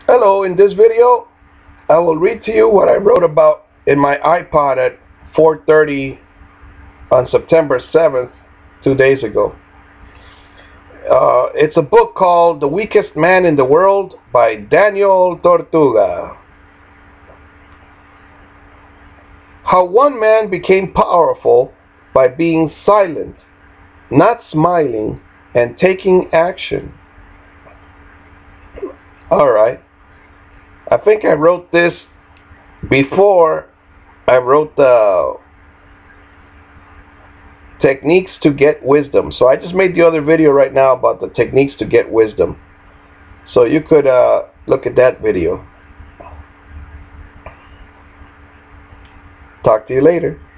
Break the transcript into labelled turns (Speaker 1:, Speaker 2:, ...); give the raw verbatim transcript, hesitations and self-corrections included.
Speaker 1: Hello, in this video I will read to you what I wrote about in my iPod at four thirty on September seventh, two days ago. Uh, it's a book called The Weakest Man in the World by Daniel Tortuga. How one man became powerful by being silent, not smiling, and taking action. Alright, I think I wrote this before I wrote the techniques to get wisdom. So I just made the other video right now about the techniques to get wisdom. So you could uh, look at that video. Talk to you later.